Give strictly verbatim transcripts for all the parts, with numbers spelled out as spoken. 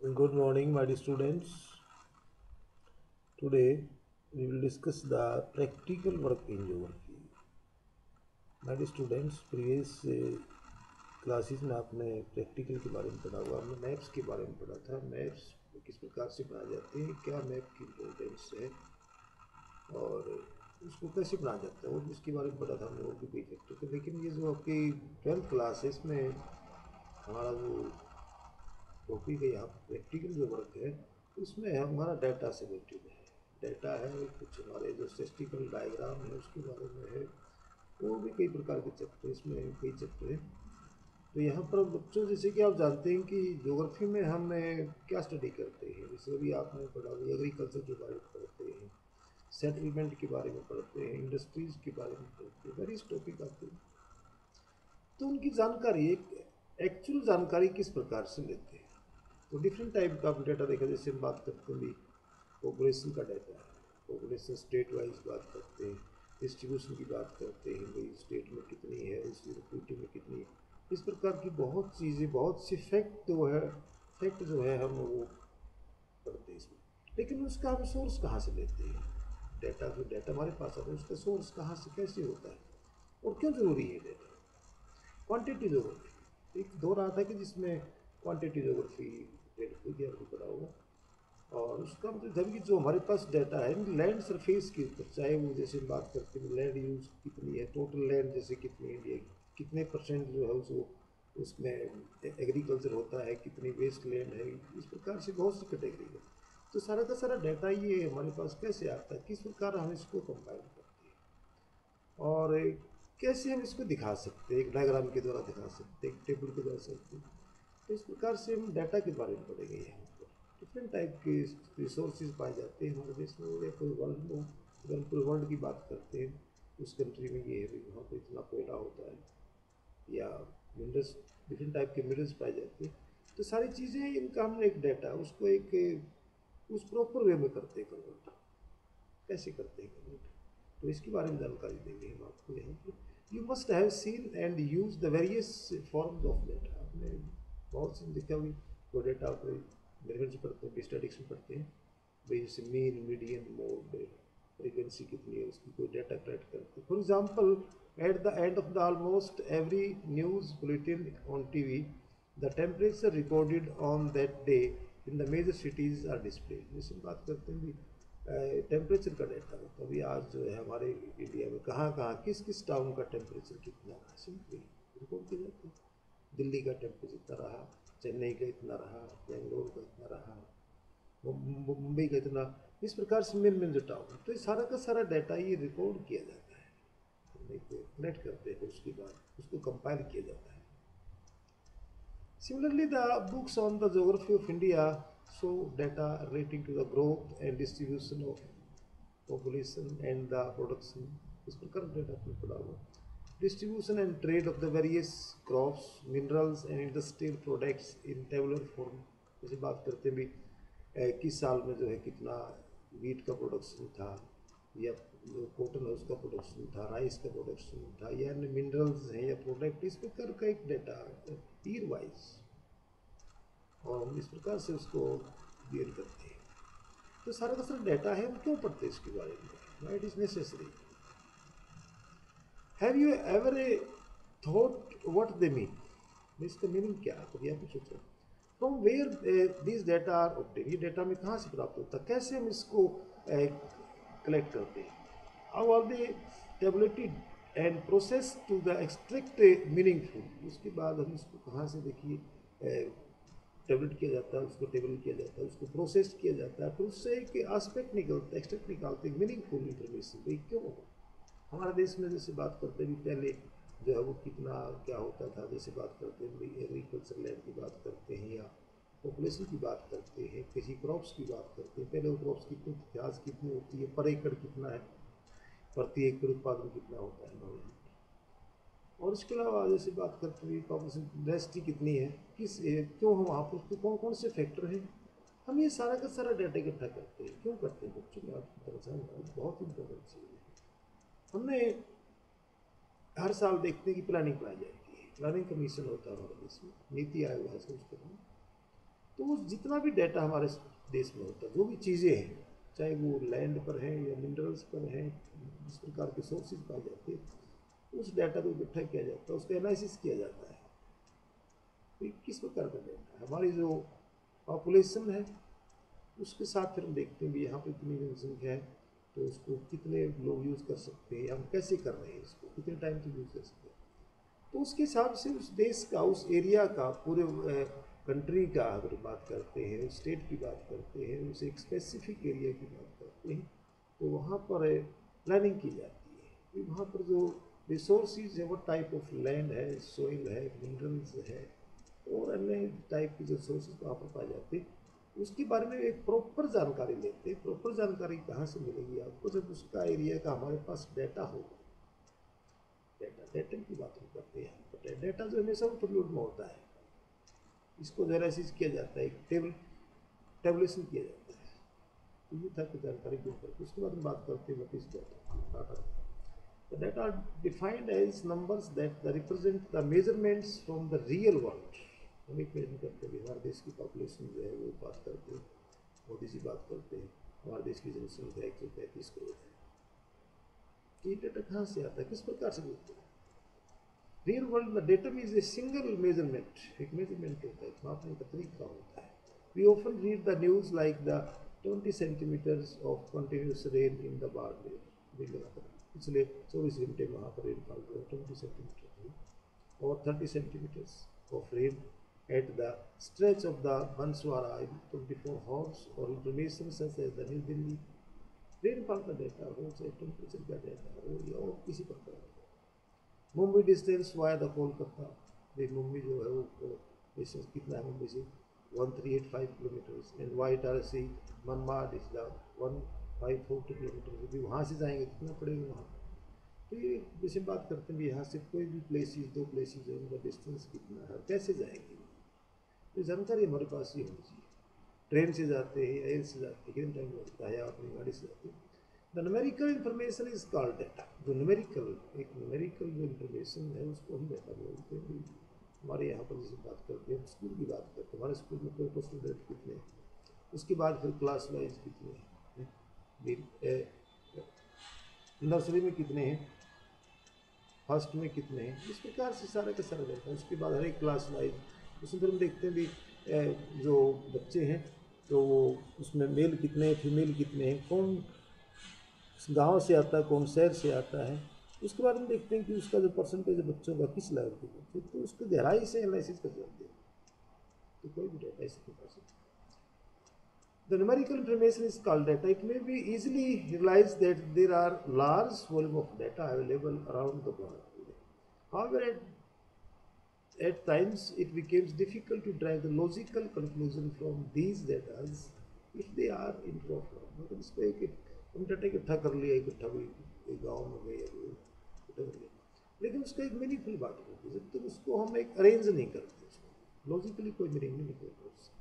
Good morning, my dear students. Today we will discuss the practical work in geography. My dear students, previous classes में आपने practical के बारे में पढ़ा हुआ, हमने मैप्स के बारे में पढ़ा था। मैप्स किस प्रकार से बनाए जाते हैं, क्या मैप की इम्पोर्टेंस है और उसको कैसे बनाया जाता है, और इसके बारे में पढ़ा था हमने, और भी कई फैक्टर थे। लेकिन ये जो आपकी ट्वेल्थ क्लास है, इसमें हमारा जो टॉपिक है यहाँ प्रैक्टिकल जो वर्क है, उसमें हमारा डाटा से रिलेटेड है। डाटा है, कुछ हमारे जो स्टैटिस्टिकल डायग्राम है उसके बारे में है, और भी कई प्रकार के चैप्टर, इसमें कई चैप्टर हैं। तो यहाँ पर बच्चों, जैसे कि आप जानते हैं कि ज्योग्राफी में हम क्या स्टडी करते हैं, जैसे अभी आपने पढ़ा हुआ एग्रीकल्चर के बारे में पढ़ते हैं, सेटलमेंट के बारे में पढ़ते हैं, इंडस्ट्रीज़ के बारे में पढ़ते हैं, वेरियस टॉपिक आते हैं। तो उनकी जानकारी, एक एक्चुअल जानकारी किस प्रकार से लेते हैं। तो डिफरेंट टाइप का डाटा देखा, जैसे हम बात करते हैं भी पॉपुलेशन का डाटा है, पॉपुलेशन स्टेट वाइज बात करते हैं, डिस्ट्रीब्यूशन की बात करते हैं, भाई स्टेट में कितनी है, उसकी लोकेलिटी में कितनी है, इस प्रकार की बहुत चीज़ें, बहुत सी फैक्ट जो है फैक्ट जो है हम वो पढ़ते हैं इसमें। लेकिन उसका हम सोर्स कहाँ से लेते हैं, डाटा जो डाटा हमारे पास आता है उसका सोर्स कहाँ से कैसे होता है और क्यों ज़रूरी है डाटा। क्वांटिटी जोग्राफी एक दौर आता है कि जिसमें क्वांटिटी जोग्राफी डेट आपको पढ़ा होगा, और उसका मतलब जब कि जो हमारे पास डाटा है लैंड सरफेस के ऊपर, चाहे वो जैसे बात करते हैं लैंड यूज कितनी है, टोटल लैंड जैसे कितनी है इंडिया, कितने परसेंट जो है उसको उसमें एग्रीकल्चर होता है, कितनी वेस्ट लैंड है, इस प्रकार से बहुत सी कैटेगरी है। तो सारा का सारा डाटा ये हमारे पास कैसे आता है, किस प्रकार हम इसको कंपाइल करते हैं और कैसे हम इसको दिखा सकते हैं, एक डायग्राम के द्वारा दिखा सकते हैं, एक टेबल के द्वारा सकते हैं। तो इस प्रकार से हम डाटा के बारे में पढ़ेंगे। यहाँ पर डिफरेंट टाइप के रिसोर्सेज पाए जाते हैं हमारे देश में, या कोई वर्ल्ड में, अगर पूरे वर्ल्ड की बात करते हैं उस कंट्री में ये है, वहाँ पर इतना कोयला होता है, या मिनरल्स, डिफरेंट टाइप के मिनरल्स पाए जाते हैं। तो सारी चीज़ें इनका हम एक डाटा उसको एक उस प्रॉपर वे में करते हैं कन्वर्ट, कैसे करते हैं कन्वर्ट, तो इसके बारे में जानकारी देंगे हम आपको यहाँ पर। You must have seen and use the various forms of data. आपने बहुत सी देखा हुई वो डाटा आप मेरे से पढ़ते हैं, स्टैटिक्स में पढ़ते हैं, भाई जैसे मीन, मीडियन, मोड, फ्रीक्वेंसी कितनी है, उसकी कोई डाटा कलेक्ट करते हैं। For example, at the end of the almost every news bulletin on T V, the temperature recorded on that day in the major cities are display. जैसे बात करते हैं भी टेम्परेचर का डाटा, तो अभी आज जो है हमारे इंडिया में कहाँ कहाँ किस किस टाउन का टेम्परेचर कितना रहा, सिंपली रिकॉर्ड किया जाता है। दिल्ली का टेम्परेचर इतना रहा, चेन्नई का इतना रहा, बेंगलोर का इतना रहा, मुंबई का इतना, इस प्रकार से मेन मेन जो टाउन, तो ये सारा का सारा डाटा ये रिकॉर्ड किया जाता है, कलेक्ट करते हैं, उसके बाद उसको कंपाइल किया जाता है। Similarly, the books on the geography of India show data relating to the growth and distribution of population and the production. इस प्रकार डेटा आपने पढ़ा हुआ, distribution and trade of the various crops, minerals and industrial products in tabular form। जैसे बात करते हैं भी किस साल में जो है कितना वीट का प्रोडक्शन था, या जो कॉटन है उसका प्रोडक्शन था, राइस का प्रोडक्शन था, या मिनरल्स हैं या प्रोडक्ट, इस प्रकार का एक डाटा ईयर वाइज, और हम इस प्रकार से उसको डियल करते हैं। तो सारा का सारा डाटा है, हम क्यों पढ़ते हैं इसके बारे में, why it is necessary. Have you ever a thought what they mean, इसका मीनिंग क्या है, कभी आपने सोचा। From where this data are obtain, ये डाटा में कहाँ से प्राप्त होता है, कैसे हम इसको कलेक्ट करते हैं, how are they tabulated and process to the extract meaningful. उसके बाद हम इसको कहाँ से देखिए टेबलेट किया जाता है, उसको टेबल किया जाता है, उसको प्रोसेस किया जाता है, फिर उससे एक एस्पेक्ट निकलता है, एक्सट्रैक्ट निकालते हैं मीनिंगफुल इंफॉर्मेशन। भाई क्यों हमारे देश में, जैसे बात करते हैं पहले जो है वो कितना क्या होता था, जैसे बात करते हैं भाई एग्रीकल्चर लैंड की बात करते हैं, या पॉपुलेशन की बात करते हैं, किसी क्रॉप्स की बात करते हैं, पहले वो क्रॉप्स कितनी इतिहास कितनी होती है, पर एकड़ कितना है, प्रति एकड़ उत्पादन कितना होता है हमारे, और इसके अलावा जैसे बात करते हैं पॉपुलेशन डेंसिटी कितनी है, किस क्यों हम वहाँ पर कौन कौन से फैक्टर हैं, हम ये सारा का सारा डाटा इकट्ठा करते हैं। क्यों करते हैं बच्चों में आपकी परेशान, बहुत इंपॉर्टेंट चीज़ है। हमने हर साल देखते हैं कि प्लानिंग बनाई जाती है, प्लानिंग कमीशन होता है हमारे देश में, नीति आयोग है उसके नाम। तो वो जितना भी डाटा हमारे देश में होता है, जो भी चीज़ें हैं, चाहे वो लैंड पर हैं या मिनरल्स पर हैं, जिस प्रकार के सोर्सेज पाए जाते हैं, उस डाटा को इकट्ठा किया जाता है, उसका एनालिसिस किया जाता है। तो किस प्रकार का डाटा है, हमारी जो पॉपुलेशन है उसके साथ फिर हम देखते हैं भी यहाँ पर इतनी जनसंख्या है, तो उसको कितने लोग यूज़ कर सकते हैं, हम कैसे कर रहे हैं, इसको कितने टाइम तक यूज़ कर सकते हैं। तो उसके हिसाब से उस देश का, उस एरिया का, पूरे कंट्री का अगर बात करते हैं, स्टेट की बात करते हैं, उस एक स्पेसिफिक एरिया की बात करते हैं, तो वहाँ पर प्लानिंग की जाती है कि वहाँ पर जो रिसोर्सेज है, वो टाइप ऑफ लैंड है, सोइल है, मिनरल्स है और अन्य टाइप के जो सोर्सेज वहाँ पर पाए जाते हैं, उसके बारे में एक प्रॉपर जानकारी लेते हैं। प्रॉपर जानकारी कहाँ से मिलेगी आपको, जब उसका एरिया का हमारे पास डाटा होगा। डाटा डाटा की बात हम करते हैं, तो डाटा जो हमेशा उपलब्ध में होता है, इसको जो एनालिसिस किया जाता है, एक टेबल टेबलेशन किया जाता है। तो ये था कि जानकारी के ऊपर। उसके बाद हम बात करते हैं what is data. The data are defined as numbers that represent the measurements from the real world. हम एक मेजर करते हैं हमारे देश की पॉपुलेशन जो है वो बात करते हैं, मोदी जी बात करते हैं, हमारे देश की जनसंख्या एक सौ पैंतीस करोड़ है। ये डाटा कहाँ से आता है, किस प्रकार से मिलता है? रियल वर्ल्ड में डेटा में इज ए सिंगल मेजरमेंट, एक मेजरमेंट होता है, मापने का तरीका होता है। We often read the news like the twenty centimetres of continuous rain in the bar पिछले चौबीस घंटे में वहाँ पर रेनफॉल हुआ ट्वेंटी सेंटीमीटर और thirty centimetres of rain at the stretch of the Banswara in twenty four hours और information such as the New Delhi. Rainfall का डेटा हो, चाहे टेम्परेचर का डेटा हो या और किसी प्रकार का। Mumbai distance via the Kolkata, देख मुंबई जो है वो डिस्टेंस कितना है मुंबई से, one three eight five kilometres and while are see Manmad is the one five forty kilometre. यदि वहाँ से जाएंगे कितना पड़ेगा वहाँ। तो ये जैसे बात करते हैं यहाँ से कोई भी प्लेसेस, दो प्लेसेस है, उनका डिस्टेंस कितना है, कैसे जाएंगे, तो जानकारी हमारे पास ही होनी चाहिए। ट्रेन से जाते हैं, एयर से जाते हैं, कितना टाइम लगता है, या अपनी गाड़ी से जाते हैं। The numerical information is called data. जो न्यूमेरिकल, एक न्यूमेरिकल जो इंफॉर्मेशन है उसको हम डाटा बोलते हैं। हमारे यहाँ पर जैसे बात करते हैं, स्कूल की बात करते हैं, हमारे स्कूल में टोटल स्टूडेंट कितने हैं, उसके बाद फिर क्लास वाइज कितने हैं, नर्सरी में कितने हैं, फर्स्ट में कितने हैं, इस प्रकार से सारा का सारा डाटा। उसके बाद हर एक क्लास वाइज उसमें फिर हम देखते हैं भी जो बच्चे हैं तो वो उसमें मेल कितने हैं, फीमेल कितने हैं, कौन गांव से आता है, कौन शहर से आता है। उसके बाद हम देखते हैं कि उसका जो परसेंटेज है बच्चों का किस लेवल के बच्चे, तो उसको गहराई से एनालिसिस कर सकते हैं। तो कोई भी डाटा इसी प्रकार से the numerical information is called data. It may be easily realized that there are large volume of data available around the world. However, at, at times it becomes difficult to drive the logical conclusion from these data if they are improper. मतलब इसको एक हम data इकट्ठा कर लिया, इकट्ठा भी एक गाँव में गए इकट्ठा कर लिया, लेकिन उसका एक मीनिंगफुल बात होती है जब तक उसको हम एक अरेंज नहीं करते, उसको लॉजिकली कोई मीनिंग नहीं निकलता उससे।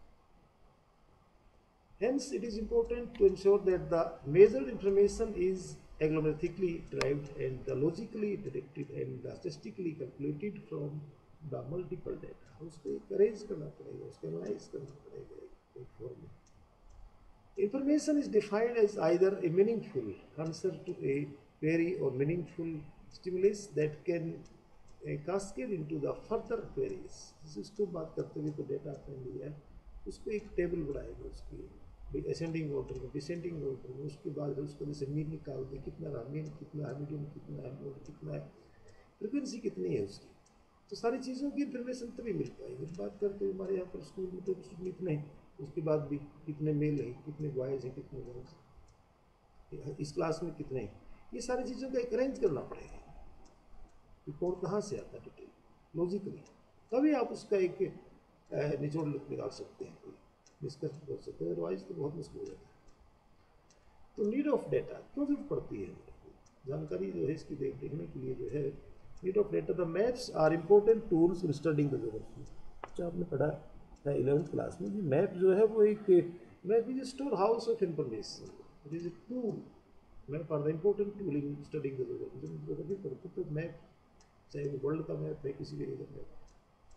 Hence, it is important to ensure that the measured information is agglomeratically derived and the logically detected and the statistically calculated from the multiple data. उसको एक अरेंज करना पड़ेगा, उसको एनालाइज करना पड़ेगा एक फॉर्म में। Information is defined as either a meaningful answer to a query or meaningful stimulus that can uh, cascade into the further queries. इसको बात करते हुए तो डेटा आपने लिया, उसको एक टेबल बनाएगा उसकी असेंडिंग ऑर्डर में, डिसेंडिंग ऑर्डर में। उसके बाद उसको जैसे मीन निकाल दे, कितना रहा मीन, कितना है मीडियम, कितना है मोड, कितना है फ्रिक्वेंसी, कितनी है उसकी। तो सारी चीज़ों की इन्फॉर्मेशन तभी मिल पाएगी। बात करते हैं हमारे यहाँ पर स्कूल में तो स्टूडेंट इतने हैं, उसके बाद भी कितने मेल हैं, कितने बॉयज़ हैं, कितने गर्ल्स, इस क्लास में कितने हैं, ये सारी चीज़ों का एक अरेंज करना पड़ेगा कि कौन कहाँ से आता है डिटेल लॉजिकली, तभी आप उसका एक निचोड़ निकाल सकते हैं, डिस्कस कर सकते हैं, अदरवाइज तो बहुत मुश्किल हो जाता है। तो नीड ऑफ डेटा क्यों जरूरत पड़ती है, जानकारी जो है इसकी देख देखने के लिए जो है need of data. The maps are important tools in studying the geography. जो आपने पढ़ा है इलेवेंथ क्लास में, मैप जो है वो एक map is store house of information, it is a tool. Map are the important tool in studying the geography. जब ज्योग्राफी पढ़ते तो मैप, चाहे वो वर्ल्ड का मैप है, किसी भी एरिया का map,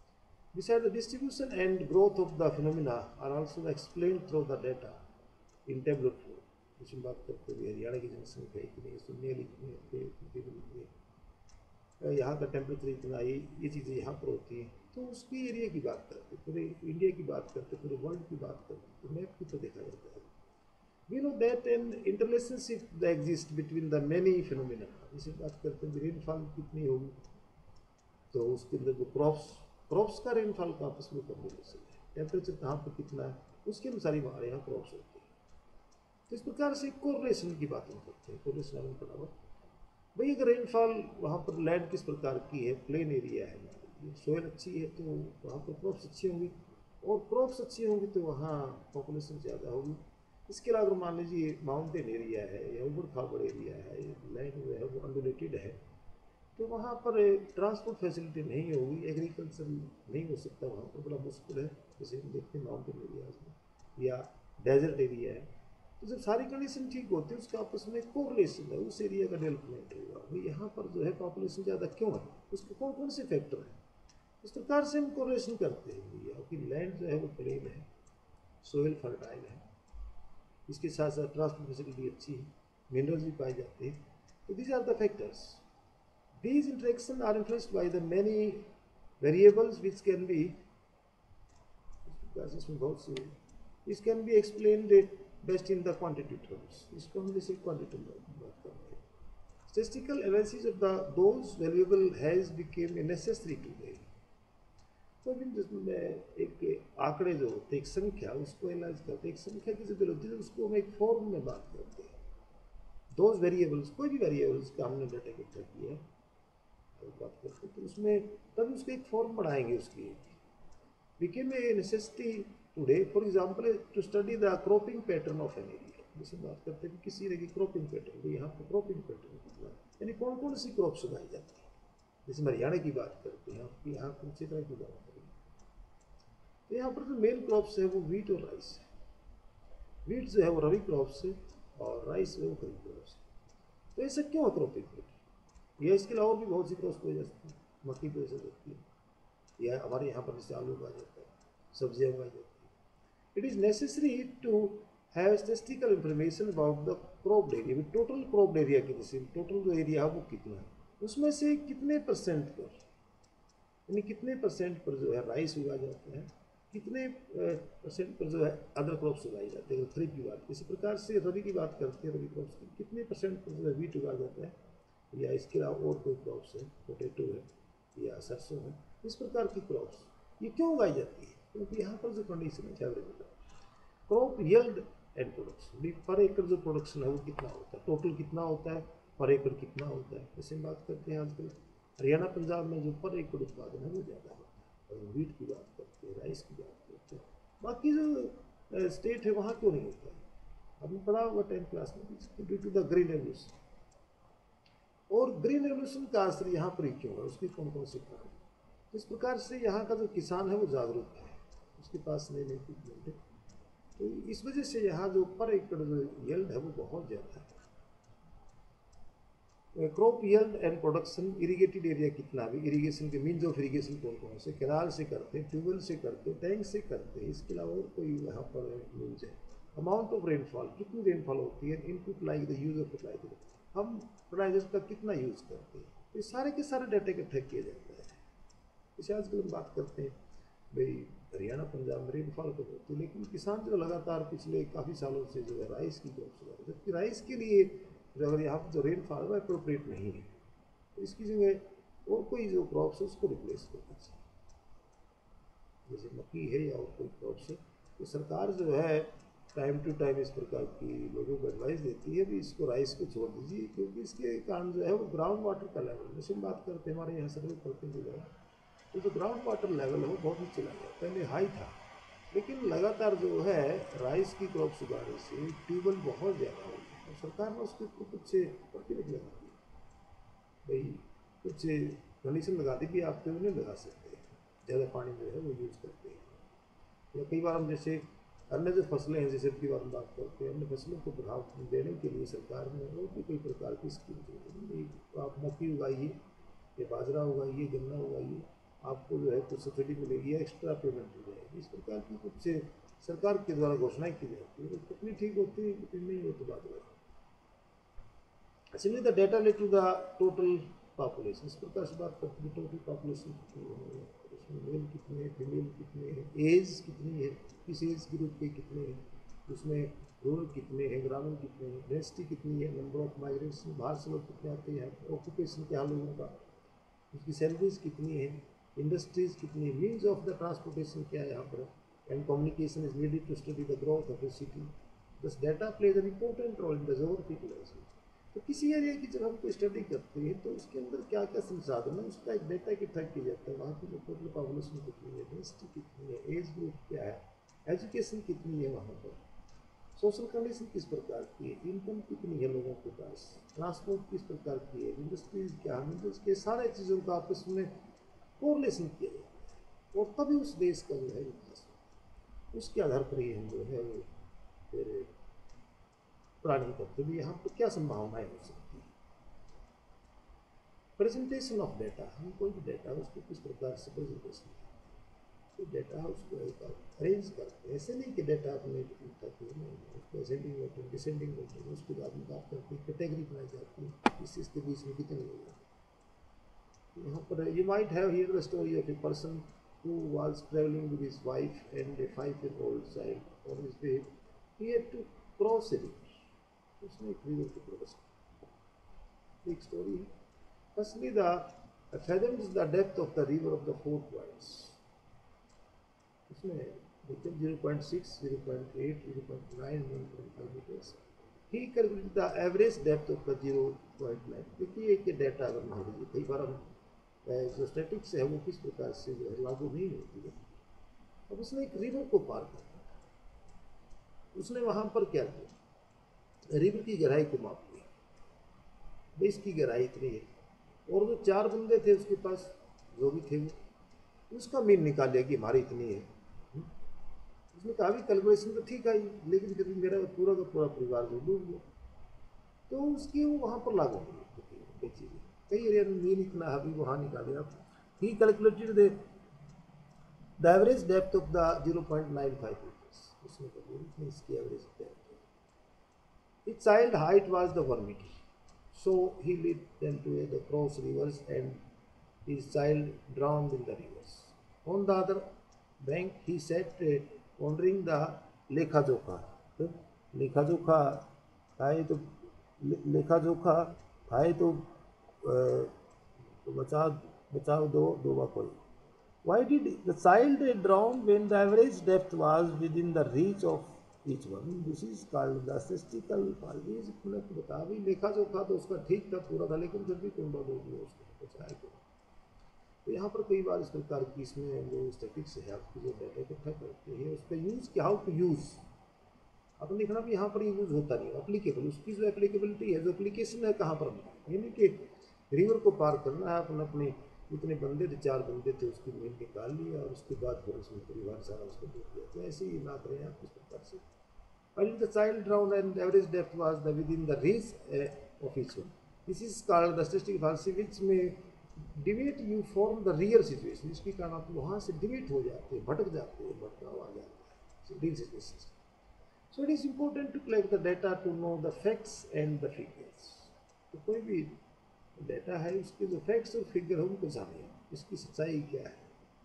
Besides, the distribution and growth of the phenomena are also explained through the data in tabular form. इसमें बात करते हुए हरियाणा की जनसंख्या इतनी है, सुनियल इतनी है, इतनी है, यहाँ का टेम्परेचर इतना है, ये चीज़ें यहाँ पर होती हैं, तो उसकी एरिया की बात करते, पूरे इंडिया की बात करते, पूरे वर्ल्ड की बात करते, तो मैप की तो देखा जाता है. We know that an interrelationship exists between the many phenomena. जैसे बात करते हैं रेनफॉल कितनी होगी, तो उसके अंदर जो क्रॉप्स क्रॉप्स का रेनफॉल का आपस में कॉम्बिनेशन है, टेम्परेचर कहाँ पर कितना है, उसके अनुसार ही हमारे यहाँ क्रॉप्स होती है. तो इस प्रकार से कोरिलेशन की बात हम करते हैं. कोरिलेशन हमने पढ़ा हुआ भाई, अगर रेनफॉल वहाँ पर लैंड किस प्रकार की है, प्लेन एरिया है, सोयल अच्छी है तो वहाँ पर क्रॉप्स अच्छी होंगी, और क्रॉप्स अच्छी होंगी तो वहाँ पॉपुलेशन ज़्यादा होगी. इसके अलावा मान लीजिए माउंटेन एरिया है या उबड़ खाबड़ एरिया है, लैंड जो है वो अनडिलेटेड है, तो वहाँ पर ट्रांसपोर्ट फैसिलिटी नहीं होगी, एग्रीकल्चर नहीं हो सकता, वहाँ पर बड़ा मुश्किल है. जैसे हम देखते हैं माउंटेन एरियाज में या डेजर्ट एरिया है, तो जब सारी कंडीशन ठीक होती है उसका आपस में कोरिलेशन है, उस एरिया का डेवलपमेंट होगा. भाई यहाँ पर जो है पॉपुलेशन ज़्यादा क्यों है, उसके कौन कौन से फैक्टर हैं, इस प्रकार से हम कोरिलेशन करते हैं. भैया कि लैंड जो है वो प्लेन है, सोयल फर्टाइल है, इसके साथ साथ ट्रांसपोर्ट फैसिलिटी अच्छी है, मिनरल्स भी पाए जाते हैं. तो these are the factors. These interactions are influenced by the many variables which can be इसमें बहुत सी This can be explained best in the quantitative terms. इसको हम जैसे quantitative बात करते हैं. Statistical analysis of the those variable has become necessary today. तो जिसमें एक आंकड़े जो होते हैं, एक संख्या, उसको एनालाइज करते हैं, एक संख्या की जो वैल्यू होती है उसको हम एक फॉर्म में बात करते हैं. दोज वेरिएबल्स, कोई भी वेरिएबल्स का हमने डाटा इकट्ठा किया बात करते हैं, तो उसमें तब उसके एक फॉर्म बढ़ाएंगे. उसकी became a necessity today, for example, to study the cropping pattern of an area. जैसे बात करते हैं कि किसी एरिया की क्रॉपिंग पैटर्न, यहाँ पर क्रॉपिंग पैटर्न कितना, यानी कौन कौन सी क्रॉप्स उगाई जाती है. जैसे हरियाणा की बात करते हैं, आपकी यहाँ पर उसी तरह की बात करें, तो यहाँ पर जो मेन क्रॉप्स है वो वीट और राइस है. वीट जो है वो रबी क्रॉप्स है और राइस जो है वो खरीफ क्रॉप्स है. तो ऐसा क्यों है क्रॉपिंग पैटर्न, या इसके अलावा भी बहुत सी क्रॉप्स हो जाती है, मक्की भी ऐसे होती है, या हमारे यहाँ पर जैसे आलू उगाया जाता है, सब्जियाँ उगाई जाती है. It is necessary to have statistical information about the cropped area. Total cropped area की, जैसे टोटल जो एरिया है वो कितना है, उसमें से कितने परसेंट पर, यानी कितने परसेंट पर जो है राइस उगाया जाता है, कितने परसेंट पर जो है अदर क्रॉप्स उगाई जाते हैं. खरीफ की बात, इसी प्रकार से रबी की बात करते हैं, रबी क्रॉप्स की कितने परसेंट पर जो है वीट उगाया जाता है, या इसके अलावा और कोई क्रॉप्स है, पोटैटो है या सरसों है. इस प्रकार की क्रॉप्स ये क्यों उगाई जाती है, क्योंकि यहाँ पर जो कंडीशन है फेवरेबल है. क्रॉप यील्ड एंड प्रोडक्शन, पर एकड़ जो प्रोडक्शन है वो कितना होता है, टोटल कितना होता है, पर एकड़ कितना होता है. जैसे हम बात करते हैं आजकल हरियाणा पंजाब में जो पर एकड़ उत्पादन है वो ज़्यादा होता है, और वीट की बात करते हैं, राइस की बात करते हैं. बाकी जो स्टेट है वहाँ क्यों नहीं होता है, हमने पढ़ा हुआ टेंथ क्लास में, due to the green revolution. और ग्रीन रेवल्यूशन का असर यहाँ पर ही क्यों है, उसके कौन कौन से कारण. तो इस प्रकार से यहाँ का जो किसान है वो जागरूक है, उसके पास नई नई ट्रीटमेंट है, तो इस वजह से यहाँ जो पर एकड़ जो यील्ड है वो बहुत ज़्यादा है. Crop yield and production, irrigated area कितना भी, इरीगेशन के मीन्स ऑफ इरीगेशन कौन कौन से, कैनाल से करते हैं, ट्यूबवेल से करते हैं, टैंक से करते हैं, इसके अलावा और कोई यहाँ पर मीन्स है. अमाउंट ऑफ रेनफॉल, कितनी रेनफॉल होती है, input like the use of fertiliser, हम फर्टिलाइजर का कितना यूज़ करते हैं, तो ये सारे के सारे डाटा इकट्ठा किया जाता है. जैसे आजकल हम बात करते हैं भाई हरियाणा पंजाब में रेनफॉल कम होती है, लेकिन किसान जो लगातार पिछले काफ़ी सालों से जो है राइस की क्रॉप्स लगा, जबकि राइस के लिए जो अगर यहाँ पर जो रेनफॉल है अप्रोप्रिएट नहीं है, तो इसकी जगह और कोई जो क्रॉप्स है उसको रिप्लेस करना चाहिए, जैसे मक्की है या और कोई क्रॉप्स है. तो सरकार जो है टाइम टू टाइम इस प्रकार की लोगों को एडवाइस देती है भी इसको राइस को छोड़ दीजिए, क्योंकि इसके कारण जो है वो ग्राउंड वाटर का लेवल, जैसे हम बात करते हैं हमारे यहाँ सर्वे करते हैं जो है, तो जो ग्राउंड वाटर लेवल है वो बहुत नीचे चला गया. पहले हाई था, लेकिन लगातार जो है राइस की क्रॉप्स उगाने से ट्यूबवेल बहुत ज़्यादा हो गया, और सरकार ने उसके ऊपर कुछ प्रतिबंध लगा दिया, भाई कुछ कंडीशन लगा दी कि आप ट्यूबवेल नहीं लगा सकते, ज़्यादा पानी जो है वो यूज़ करते हैं. या कई बार हम जैसे अन्य जो फसलें हैं, जैसे की बार हम बात करते हैं, अन्य फसलों को बढ़ावा देने के लिए सरकार ने और भी कई प्रकार की स्कीम दी. तो आप मक्की उगाइए या बाजरा उगाइए, गन्ना उगाइए, आपको जो है कुछ सब्सिडी मिलेगी या एक्स्ट्रा पेमेंट दी जाएगी। इस प्रकार की कुछ सरकार के द्वारा घोषणाएं की जाती है, कितनी ठीक होती है कितनी नहीं होती बात है। Similarly, the data related to the total population, इस प्रकार से बात करते हैं टोटल पॉपुलेशन कितनी है, उसमें मेल कितने हैं, फीमेल कितने हैं, एज कितनी है, किस एज ग्रुप के कितने हैं, उसमें रूरल कितने हैं, ग्रामीण कितने हैं, डेंसिटी कितनी है, नंबर ऑफ माइग्रेशन, बाहर से लोग कितने आते हैं, ऑक्यूपेशन क्या लोगों का, उसकी सैलरीज कितनी है, इंडस्ट्रीज कितनी है, मीन्स ऑफ द ट्रांसपोर्टेशन क्या है यहाँ पर, and communication is needed to study the growth of a city. This data plays an important role in the geographical. तो किसी एरिया की जब हम कोई स्टडी करते हैं तो उसके अंदर क्या क्या संसाधन है उसका एक डेटा इकट्ठा किया जाता है, वहाँ की जो टोटल पॉपुलेशन कितनी है, डेंसिटी कितनी है, एज ग्रुप क्या है, एजुकेशन कितनी है, वहाँ पर सोशल कंडीशन किस प्रकार की है, इनकम कितनी है लोगों के पास, ट्रांसपोर्ट किस प्रकार की है, इंडस्ट्रीज क्या है, इंडस्ट्री के सारे चीज़ों का आपस में कोरिलेशन किया जाता है और तभी उस देश का जो है विकास होता है। उसके आधार पर ही हम जो है वो फिर प्लानिंग करते हुए यहाँ पर क्या संभावनाएं हो सकती है। प्रेजेंटेशन ऑफ डेटा, हम कोई भी डेटा उसको किस प्रकार से प्रेजेंटेशन तो डेटा उसको एक अरेंज करते हैं, ऐसे नहीं कि डेटा अपने इकट्ठा किए नहीं, उसको असेंडिंग ऑर्डर डिसेंडिंग ऑर्डर उसके बाद में बात करते हैं, कैटेगरी बनाई जाती है इस इसके बीच में कितने लोग। यहाँ पर you might have hear the story of a person who was traveling with his wife and a five-year-old child on his way. He had to cross a river. उसने एक रिवर को क्रॉस किया। एक स्टोरी है। Firstly the fathoms the depth of the river of the four points. उसने देखिए zero point six, zero point eight, zero point nine, one point five meters. He calculated the average depth of the zero point nine. देखिए एक data अगर मान लीजिए कई बार हम जो स्टैटिक्स है वो किस प्रकार से जो है लागू नहीं होती है। अब उसने एक रिवर को पार किया, उसने वहाँ पर क्या किया, रिवर की गहराई को माप लिया, बेस की गहराई इतनी है, और जो चार बंदे थे उसके पास जो भी थे वो उसका मीन निकाल लिया कि हमारी इतनी है। उसने कहा भी कैलकुलेशन तो ठीक आई, लेकिन फिर मेरा पूरा का पूरा परिवार जो डूब गया, तो उसकी वो वहाँ पर लागू हुई चीज़ें। कई एरिया में मीन इतना अभी वहाँ निकाले आप। He calculated the the average depth of the zero point nine five meters. उसने कहा इसकी average depth. Its child height was the one meter. So he led them to the cross rivers and his child drowned in the rivers. On the other bank he sat uh, pondering the लेखा जोखा। तो लेखा जोखा आए तो लेखा जोखा आए तो तो बचा बचाव दो दो कोई। Why did the child drown when the average depth was within the reach of each one? This is called the statistical qualities. बता भी लेखा जोखा तो उसका ठीक था पूरा था, लेकिन फिर भी कौन डो दिया उसको बचाया क्यों। तो यहाँ पर कई बार इस प्रकार की इसमें जो स्टैटिक्स है आपकी जो डाटा इकट्ठा करते हैं उसका यूज़ क्या, हाउ टू यूज़ आपने देखना भी यहाँ पर यूज़ होता नहीं, अप्लीकेबल उसकी जो एप्लीकेबिलिटी है जो एप्लीकेशन है कहाँ पर, यानी कि रिवर को पार करना है, अपन अपने इतने बंदे थे, चार बंदे थे, उसकी मीन निकाल लिया और उसके बाद फिर उसमें परिवार सारा उसको डूब गया। तो ऐसे ही ना करें आप इस प्रकार से। While the child drowned and average depth was the within the reach uh, of each one. This is called the statistical fallacy which may deviate you from the real situation. इसके कारण आप वहाँ से डिवेट हो जाते हैं, भटक जाते हैं, भटकाव आ जाता है real situations. So it is important to collect the data to know the facts and the figures. तो कोई भी डेटा है उसके जो फैक्ट्स और फिगर है उनको जानिए, इसकी सच्चाई क्या है।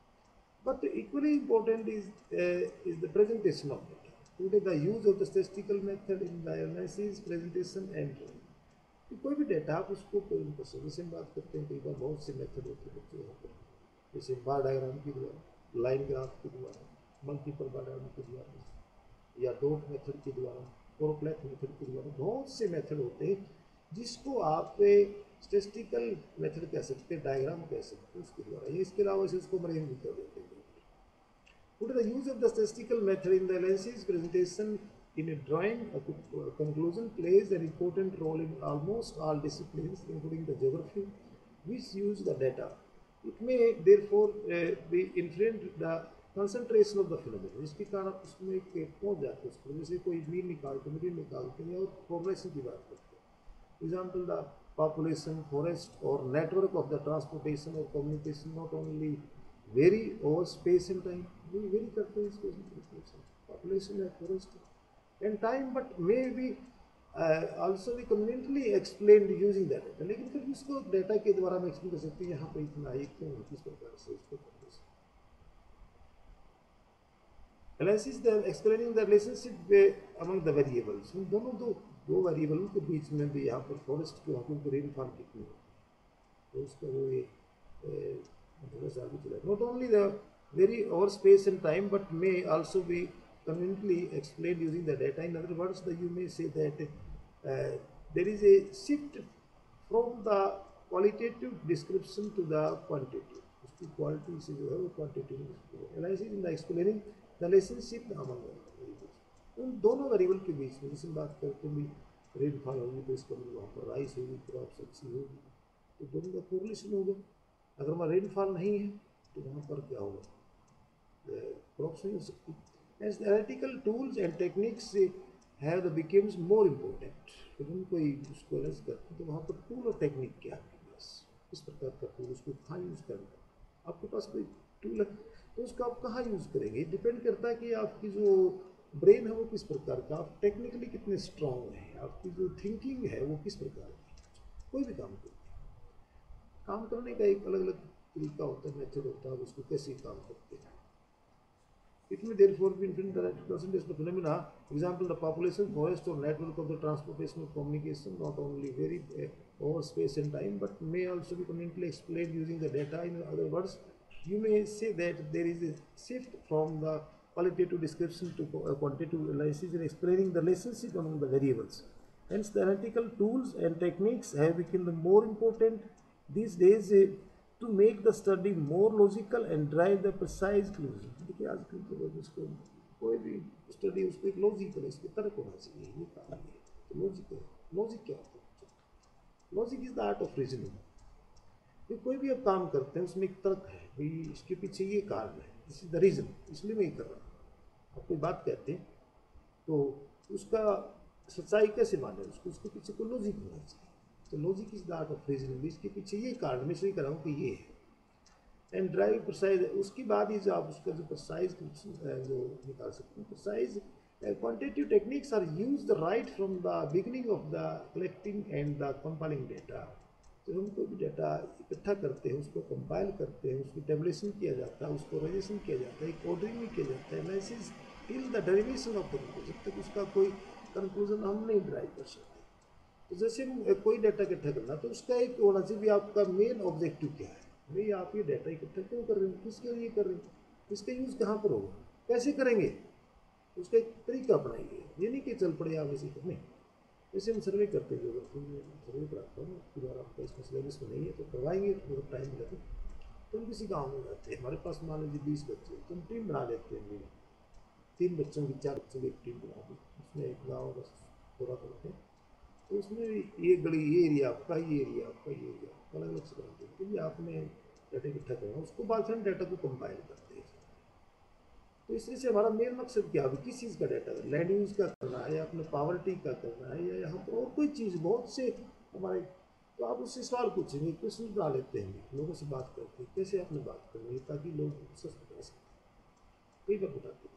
But equally important is is the presentation of data. Today the use of the statistical method in the analysis, presentation and drawing. कोई भी डेटा आप उसको प्रेजेंट कर सकते, जैसे हम बात करते हैं कई बार बहुत से मेथड होते हैं बच्चों यहाँ पर, जैसे बार डायग्राम के द्वारा, लाइन ग्राफ के द्वारा, मल्टीपल बार डायग्राम के द्वारा, या डॉट मेथड के द्वारा, कोरोप्लेथ मेथड के द्वारा, बहुत से मेथड होते हैं जिसको आप स्टैटिस्टिकल मेथड कह सकते हैं, डायग्राम कह सकते हैं उसके द्वारा। ये इसके अलावा से उसको मरेन भी कर देते हैं। What is the use of the statistical method in the analysis, presentation, in a drawing? A conclusion plays an important role in almost all disciplines, including the geography, which use the data. It may therefore uh, be inferred the concentration of the phenomenon. इसके कारण उसमें पहुँच जाते हैं उसको, जैसे कोई mean निकालते हैं, मीन निकालते हैं और पॉपुलेशन की बात करते हैं। Example the population, forest or network of the transportation or communication not only vary over space and time, vary करते हैं स्पेस एंड पॉपुलेशन है forest and time, but may be also भी conveniently explain using that data. लेकिन फिर उसको data के द्वारा हम एक्सप्लेन कर सकते हैं यहाँ पर इतना है, क्यों किस प्रकार से उसको करते हैं। Analysis the explaining the relationship among the variables, उन दोनों दो दो वेरिएबलों के बीच में भी यहाँ पर फॉरेस्ट के क्योंकि रेनफॉल कितनी है तो उसका वो ये थोड़ा सा आगे चला। Not only the vary over space and time but may also be conveniently explained using the data. In other words, the, you may say that uh, there is a shift from the qualitative description to the quantitative. उसकी quality से जो है वो quantitative analysis in the explaining the relationship among variables, उन दोनों variable के बीच में जैसे बात करते हैं रेनफॉल होगी तो इसका मतलब वहाँ पर राइस होगी, क्रॉप्स अच्छी होगी, तो दोनों का कोरिलेशन होगा। अगर वहाँ रेनफॉल नहीं है तो वहाँ पर क्या होगा, क्रॉप्स नहीं हो सकती। As the analytical tools and techniques have the becomes more important, जब हम कोई उसको एनालाइज करते हैं तो वहाँ पर टूल और टेक्निक क्या है आपके पास, किस प्रकार का टूल, उसको कहाँ यूज़ करना है। आपके पास कोई टूल है तो उसको आप कहाँ यूज़ करेंगे, डिपेंड करता है कि आपकी जो ब्रेन है वो किस प्रकार का, आप टेक्निकली कितने स्ट्रॉन्ग हैं, आपकी जो थिंकिंग है वो किस प्रकार की। कोई भी काम करते हैं, काम करने का एक अलग अलग तरीका होता है, मेथड होता है, उसको कैसे काम करते हैं। It may therefore be infinite that percentage of the phenomena, example the population, forest or network of the transportation of communication, not only vary uh, over space and time, but may also be conveniently explained using the data. In other words, you may say that there is a shift from the qualitative description to uh, quantitative analysis in explaining the relationship among the variables. Hence, the analytical tools and techniques have become more important these days uh, to make the study more logical and drive the precise conclusion. देखिए आजकल तो लोग इसको कोई भी study उसको एक logical है, इसके तर्क होना चाहिए, ये काम है तो लॉजिक है। लॉजिक क्या होता है? Logic is the art of reasoning. ये कोई भी आप काम करते हैं उसमें एक तर्क है, भाई इसके पीछे ये कारण है, दिस इज द रीजन, इसलिए मैं ये कर रहा हूँ। आप कोई बात कहते हैं तो उसका सच्चाई कैसे माने, उसको उसके पीछे कोई लॉजिक होना चाहिए। तो logic is the art of reasoning, इसके पीछे ये कारण मैं इसलिए कर रहा हूँ कि ये है। एंड ड्राइव प्रिसाइज, उसके बाद ही जो आप उसका जो प्रिसाइज जो निकाल सकते हैं, precise quantitative techniques are use the right from the beginning of the collecting and the compiling data. तो हम कोई भी डेटा इकट्ठा करते हैं, उसको कंपाइल करते हैं, उसकी टेबलेशन किया जाता है, उसको रजिस्ट्रेशन किया जाता है, एक ऑर्डरिंग भी किया जाता है, analysis till the derivation of the conclusion, जब तक उसका कोई कंक्लूजन हम नहीं ड्राइव कर सकते। तो जैसे कोई डाटा इकट्ठा करना तो उसका एक होना चाहिए आपका मेन ऑब्जेक्टिव क्या है, भाई आप ये डाटा इकट्ठा क्यों कर रहे हैं, किसके लिए कर रहे हैं, इसका यूज़ कहाँ पर होगा, कैसे करेंगे, उसका एक तरीका अपनाइए। ये नहीं कि चल पड़े आप ऐसे करने। जैसे हम सर्वे करते हैं, जो सर्वे कराता हूँ उसके द्वारा आपका इसमें सिलेबस में नहीं है तो करवाएंगे, तो टाइम मिलेगा तो हम किसी गाँव में जाते हैं, हमारे पास मान लीजिए बीस बच्चे, तो हम टीम बना लेते हैं, तीन बच्चों की चार बच्चों की एक टीम बना दी, उसमें एक गाँव बस पूरा करते हैं। तो उसमें ये गली, ये एरिया आपका, ये एरिया आपका, ये एरिया आपका, अलग अलग से बनाते हैं। तो ये आपने डाटा इकट्ठा करना, उसको बाद फिर डाटा को कंपाइल करते हैं। तो इस तरह से हमारा मेन मकसद क्या है, किस चीज़ का डाटा, लैंड यूज का करना है या अपने पावर्टी का करना है या यहाँ पर और कोई चीज़, बहुत से हमारे। तो आप उससे सवाल पूछेंगे, क्वेश्चन बना लेते हैं, लोगों से बात करते हैं, कैसे आपने बात करनी है ताकि लोग सच बता सकें। कई बार बताते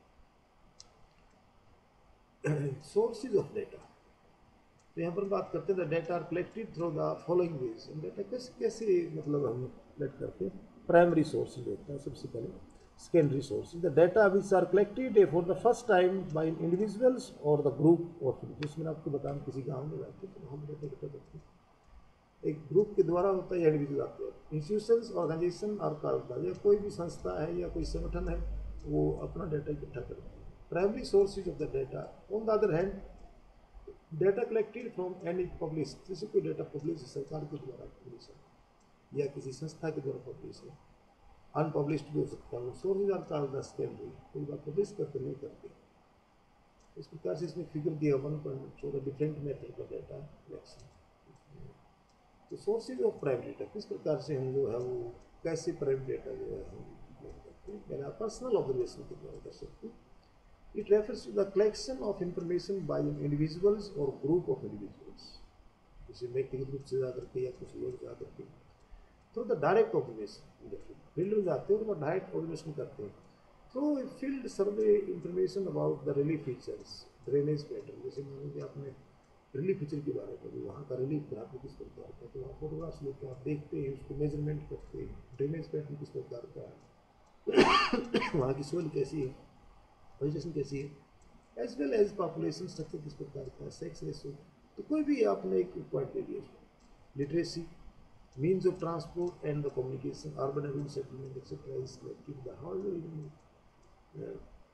हैं सोर्सेज ऑफ डाटा। तो यहाँ पर बात करते हैं data are collected through the following ways. Data कैसे कैसे मतलब हम कलेक्ट करते हैं, प्राइमरी सोर्स होता है सबसे पहले, secondary source the data which are collected for the first time by individuals और द ग्रुप, और जिसमें आपको बताऊँ किसी गाँव में जाते हैं तो वहाँ डाटा इकट्ठा करते हैं, एक ग्रुप के द्वारा होता है या इंडिविजुअल आते हैं। इंस्टीट्यूशंस, ऑर्गेनाइजेशन और कारोबार या कोई भी संस्था है या कोई संगठन है वो अपना डाटा इकट्ठा करते हैं। Primary sources of the data. On the other hand data collected from any publish, जैसे कोई डाटा पब्लिश सरकार के द्वारा पब्लिश है या किसी संस्था के द्वारा पब्लिश है, अनपब्लिश्ड भी हो सकता है। Sources are called the secondary, कोई बात पब्लिश करते नहीं करते। इस प्रकार से इसमें फिगर दिया वन पॉइंट चौदह डिफरेंट मेथड का डाटा कलेक्शन। तो सोर्सेज ऑफ प्राइवेट डाटा, किस प्रकार से हम जो है वो कैसे प्राइवेट डाटा जो है हम करते हैं, पहले पर्सनल ऑब्जर्वेशन के द्वारा कर सकते हैं। It refers to the collection of information by individuals or group of individuals, जैसे व्यक्तिगत रूप से जाकर के या कुछ लोग जाकर के through the direct observation, field में जाते हैं और डायरेक्ट ऑब्जर्वेशन करते हैं through field survey information about the relief features, drainage pattern. जैसे मान लीजिए आपने रिलीफ फीचर के बारे में, वहाँ का रिलीफ ग्राफ किस प्रकार का है, तो वहाँ फोटोग्राफ्स लेके आप देखते हैं, उसको मेजरमेंट करते हैं, ड्रेनेज पैटर्न किस प्रकार का है, वहाँ की सोइल कैसी है, वेजिटेशन कैसी है, as well as population structure किस प्रकार का है, सेक्स रेशियो। तो कोई भी आपने एक पॉइंट ले लिया, literacy, means of transport and the communication, urban and rural settlement, et cetera is selected. The however, uh,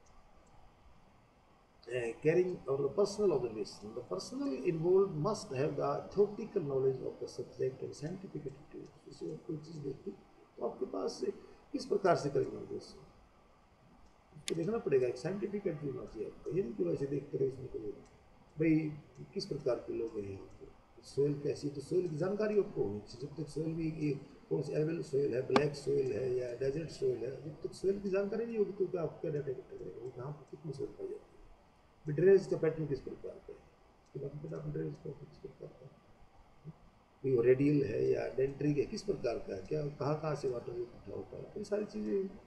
uh, carrying or the personal observation, the personal involved must have the theoretical knowledge of the subject and scientific attitude. इसे आप कोई चीज़ देखते तो आपके पास से किस प्रकार से करेंगे observation, उसको देखना पड़ेगा, एक साइंटिफिक एटीट्यूड होना चाहिए आपका, ये नहीं कि वैसे देखते रहे इसमें कोई भाई किस प्रकार के लोग हैं, सोयल कैसी, तो सोयल की जानकारी आपको होनी चाहिए। जब तक सोयल भी ये कौन सी एवेल सोयल है, ब्लैक सोयल है या डेजर्ट सोयल है, जब तक सोयल की जानकारी नहीं होगी तो क्या आप क्या डाटा इकट्ठा करेंगे, वो कहाँ पर कितनी सोयल पाई जाती है, ड्रेनेज का पैटर्न किस प्रकार का है, तो आप ड्रेनेज का किस प्रकार का है, वो रेडियल है या डेंट्रिक है, किस प्रकार का है, क्या कहाँ कहाँ से वाटर इकट्ठा होता है, तो ये सारी चीज़ें।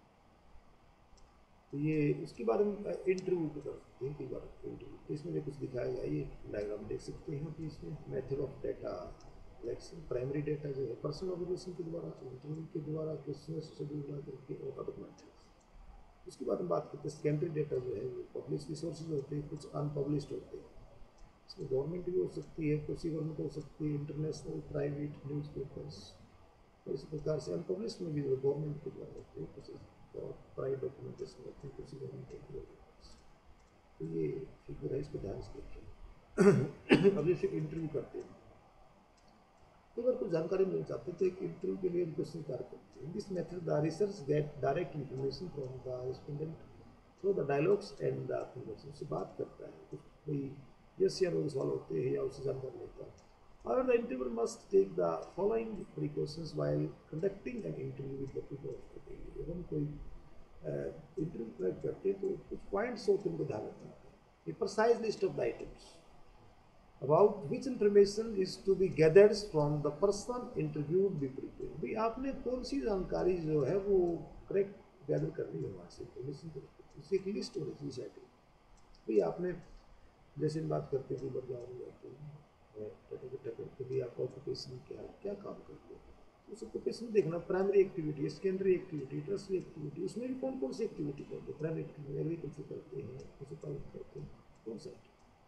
तो ये उसके बाद हम इंटरव्यू को कर सकते हैं, कई बार इंटरव्यू, तो इसमें कुछ दिखाया गया, ये डायग्राम देख सकते हैं कि इसमें method of data collection, primary data जो है पर्सनल ऑब्जर्वेशन के द्वारा, इंटरव्यू के द्वारा, क्वेश्चन शेड्यूल बना करके और अदर मेथड्स। उसके बाद हम बात करते हैं सेकेंडरी डेटा जो है वो पब्लिश रिसोर्सेज होते हैं, कुछ अनपब्लिश्ड होते हैं, इसमें गवर्नमेंट भी हो सकती है, कुछ गवर्नमेंट हो सकती है, इंटरनेशनल प्राइवेट न्यूज़ पेपर्स, और इस प्रकार से अनपब्लिश्ड में भी जो गवर्नमेंट के द्वारा होते हैं, कुछ और प्राइवेट डॉक्यूमेंटेशन होते हैं, कुछ गवर्नमेंट के द्वारा। तो ये फिगर है, इसको ध्यान से देखिए। अब जैसे इंटरव्यू करते हैं तो अगर कुछ जानकारी मिलना चाहते हैं तो एक इंटरव्यू के लिए हम क्वेश्चन कार्य करते हैं। This method the research get direct information from the respondent through the dialogues and the conversation, उससे बात करता है, कुछ कोई यस या नो सवाल होते हैं या उससे जानकारी लेता है। However, the interviewer must take the following precautions while conducting an interview with the people of the day. जब हम कोई इंटरव्यू कलेक्ट करते हैं तो कुछ पॉइंट्स होते हैं उनको ध्यान रखना है। A precise list of the items about which information is to be gathered from the person interviewed be prepared. भाई आपने कौन सी जानकारी जो है वो करेक्ट गैदर करनी है वहाँ से इंफॉर्मेशन को, उसकी एक लिस्ट होनी चाहिए सेट। भाई आपने जैसे बात करते हैं कि बदलाव हो जाते हैं करके भी आप ऑक्यूपेशन क्या क्या काम करते हैं, उस ऑक्यूपेशन देखना, primary activity, secondary activity, tertiary activity, उसमें भी कौन कौन सी एक्टिविटी करते हैं, प्राइमरी एक्टिविटी एग्रीकल्चर करते हैं, पशुपालन करते हैं, कौन सा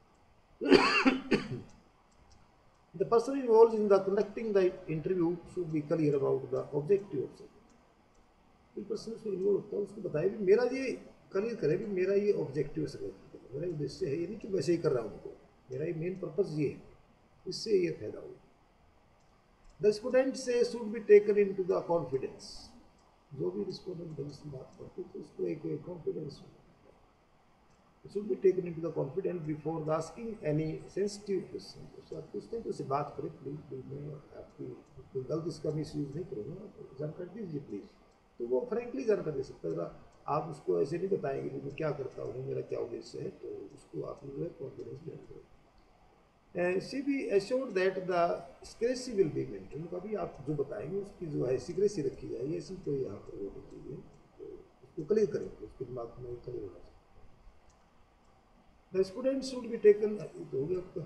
the person involve in the conducting the interview should be clear about the objective of subject. Person उसमें इन्वॉल्व होता है उसको बताए भी मेरा ये क्लियर करे भी मेरा ये ऑब्जेक्टिव है, मेरा उद्देश्य है, ये नहीं कि वैसे ही कर रहा हूँ उनको, मेरा ये मेन पर्पज़ ये है, इससे ये फायदा होगा। द स्टूडेंट से should be taken into the confidence, जो भी रिस्पोंडेंट से बात करते तो उसको एक confidence should be taken into the confidence before the asking any sensitive question. उससे आप पूछते हैं तो उससे बात करें, प्लीज प्लीज मैं आपकी कोई गलत इसका मिस यूज़ नहीं करूँगा, जानकारी दीजिए प्लीज़, तो वो फ्रेंकली जानकारी दे सकता है। आप उसको ऐसे नहीं बताएंगे कि मैं क्या करता हूँ, मेरा क्या उद्देश्य है, तो उसको आप जो है कॉन्फिडेंस देना करें। And she be assured that the secrecy will be maintained, कभी आप जो बताएंगे उसकी जो है सिक्रेसी रखी जाएगी, ऐसी कोई यहाँ पर वो नहीं चाहिए, तो उसको क्लियर करेंगे, उसके दिमाग में क्लियर होना चाहिए। The student should be taken, हो गया आपका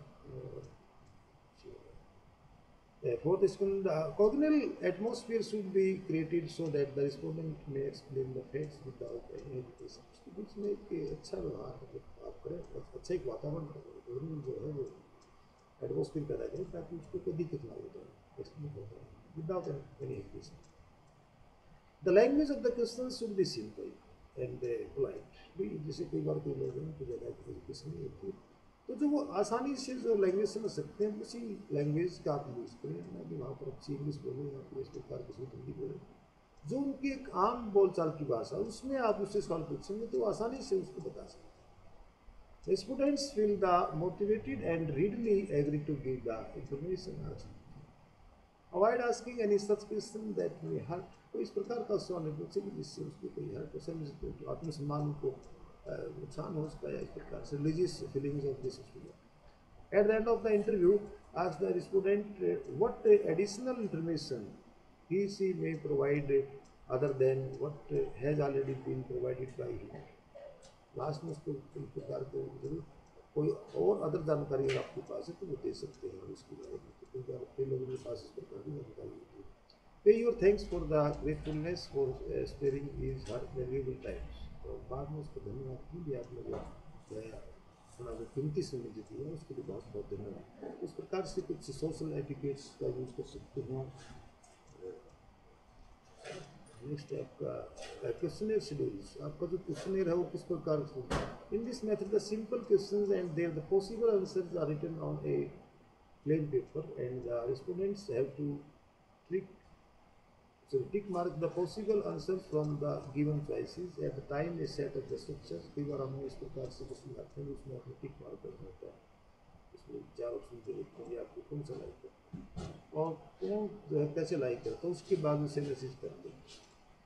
fourth student, congenial atmosphere should be created so that the respondent में explain the facts without any hesitation. उसके बीच में एक अच्छा व्यवहार मतलब आप करें, अच्छा एक वातावरण जो है वो एटमोसफियर पैदा करें ताकि उसको कोई दिक्कत ना हो जाए, without any hesitation. The language of the question should be simple and polite. भाई जैसे कई बार कोई लोग हैं तो ज़्यादा एजुकेशन नहीं होती, तो जो वो आसानी से जो लैंग्वेज समझ सकते हैं उसी लैंग्वेज का आप यूज़ करें, ना कि वहाँ पर अच्छी इंग्लिश बोलें या फिर इस प्रकार की हिंदी बोलें, जो उनकी एक आम बोलचाल की भाषा उसमें आप उससे सवाल पूछेंगे तो आसानी से उसको बता सकते हैं। The students feel the motivated and readily agree to give the information asked. Avoid asking any such question that may hurt. तो इस प्रकार का सवाल नहीं पूछेंगे जिससे उसको कोई हर्ट हो, आत्मसम्मान को नुकसान हो उसका, या इस प्रकार से religious feelings of this student. At the end of the interview ask the respondent what additional information he she may provide other than what has already been provided by him. Last में उसको इस प्रकार के जरूर कोई और other जानकारी अगर आपके पास है तो वो दे सकते हैं उसके बारे में, तो कई बार कई लोगों के पास इस प्रकार की जानकारी होती है. Pay your thanks for the gratefulness for sparing is her valuable times. तो बाद में उसको धन्यवाद कीजिए, आपने जो अपना जो कीमती समय जो दिया उसके लिए बहुत बहुत धन्यवाद. इस प्रकार से कुछ सोशल एटिकेट्स का यूज़ कर सकते हैं. नेक्स्ट है आपका क्वेश्चनर शेड्यूल्स. आपका जो क्वेश्चनर है वो किस प्रकार से. In this method the simple questions and there the possible answers are written on a plain paper and the respondents have to trick so tick mark the possible answers from the given choices at the time a set of the structures. कई बार हमें इस प्रकार से question आते हैं उसमें आपने tick mark करना होता है. इसमें चार ऑप्शन दे देते हैं आपको कौन सा लाइक करते हैं और कौन जो है कैसे लाइक करते हैं, उसके बाद उसे मैसेज करते हैं.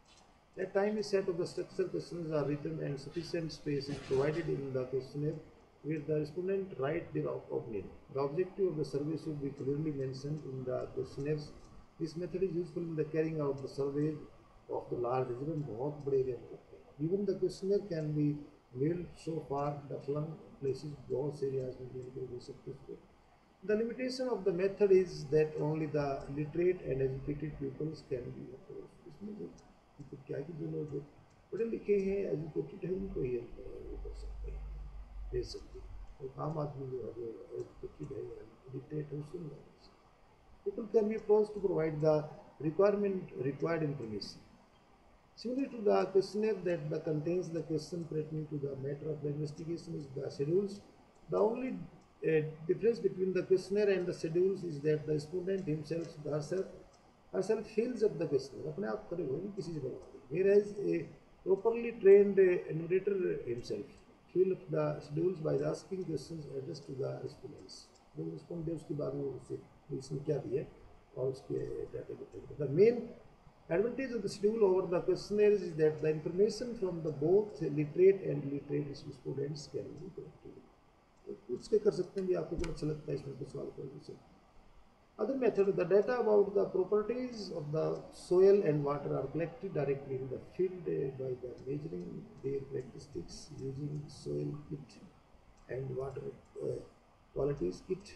At time a set of the structure questions are written and sufficient space is provided in the questionnaire where the respondent write their opinion. The objective of the survey should be clearly mentioned in the questionnaires. This method is useful in the carrying out the survey of the large region. बहुत बड़े area में करते हैं. Even the questionnaire can be mailed so far the flung places. बहुत से areas में mail कर दे सकते हैं. The limitation of the method is that only the literate and educated pupils can be approached. इसमें तो क्या कि जो लोग पढ़े लिखे हैं एजुकेटेड है उनको ही वो कर सकते हैं, दे सकते हैं. और आम आदमी जो है जो एजुकेटेड है या लिटरेट है उसको नहीं कर सकते. People can be approached to provide the requirement required information. Similar to the questionnaire that the contains the question pertaining to the matter of the investigation is the schedules. The only uh, difference between the questionnaire and the schedules is that the respondent himself herself herself fills up the questionnaire. अपने आप करे हुए नहीं किसी से बनवाते. Whereas a properly trained uh, narrator himself fill up the schedules by asking questions addressed to the respondents. जो respond है उसके बाद में उससे इसने क्या दिया और उसके डाटा को. The main advantage of the schedule over the questionnaires is that the information from the both literate and illiterate students can be collected. पूछ के कर सकते हैं भी आपको जो अच्छा लगता है इसमें कुछ सवाल कर सकते हैं. Other method, the data about the properties of the soil and water are collected directly in the field by the measuring their characteristics using soil kit and water uh, qualities kit.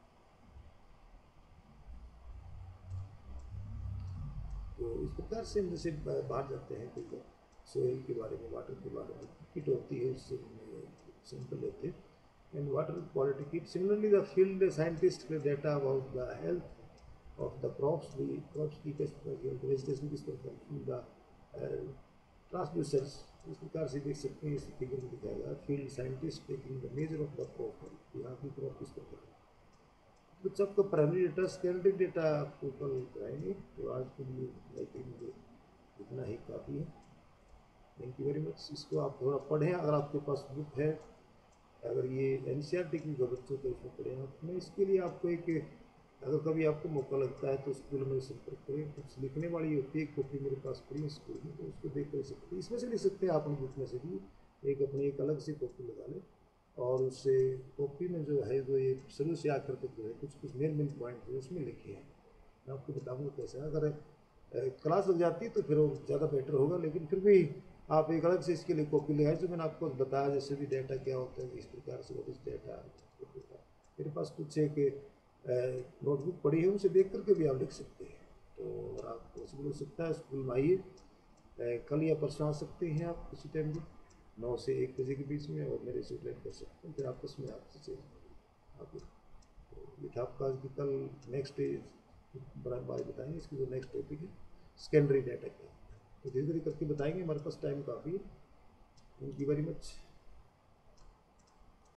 तो इस प्रकार से हम जैसे बाहर जाते हैं कोई सोयल के बारे में, वाटर के बारे में किट होती है उससे सैंपल लेते हैं. And water quality kit. Similarly the field scientist के data about the health of the crops, भी क्रॉप्स की किस प्रकार की वेजिटेशन किस प्रकार द ट्रांसड्यूसर्स इस प्रकार से देख सकते हैं. इस फिगर में दिखाएगा field scientist taking the measure of the crop, यहाँ की क्रॉप किस प्रकार. कुछ आपका प्राइमरी डेटा सेकेंडरी डेटा आपको कल कराएंगे. तो आज के लिए लाइक मुझे इतना ही काफ़ी है. Thank you very much. इसको आप थोड़ा पढ़ें अगर आपके पास बुक है. अगर ये एन सी आर टी की बच्चों को इसमें पढ़ें आप. मैं इसके लिए आपको एक अगर कभी आपको मौका लगता है तो स्कूल में संपर्क करें. कुछ लिखने वाली होती है एक कॉपी मेरे पास पड़ी है स्कूल में, तो उसको देख कर सकते हैं. इसमें से लिख सकते हैं आप अपनी बुक में से भी एक अपनी एक अलग से कॉपी लगा लें और उससे कॉपी में जो है जो ये शुरू से आखिर तक जो है कुछ कुछ मेन मेन पॉइंट जो उसमें लिखे हैं. मैं आपको बताऊँगा कैसे. अगर क्लास लग जाती है तो फिर वो ज़्यादा बेटर होगा, लेकिन फिर भी आप एक अलग से इसके लिए कॉपी ले आए. जो मैंने आपको बताया जैसे भी डाटा क्या होता है इस प्रकार से इस डाटा मेरे पास कुछ एक नोटबुक पड़ी है उसे देख करके भी आप लिख सकते हैं. तो अगर आप पॉसिबल हो सकता है स्कूल में आइए, कल या परसों आ सकते हैं आप किसी टाइम भी नौ से एक बजे के बीच में और मेरे से अटेंड कर सकते हैं. फिर आपस में आपसे आप ये था आपका कि कल नेक्स्ट बड़ा बार बताएंगे. इसकी जो नेक्स्ट टॉपिक है सेकेंडरी डाटा का, तो धीरे धीरे करके बताएंगे. हमारे पास टाइम काफ़ी है. Thank you very much.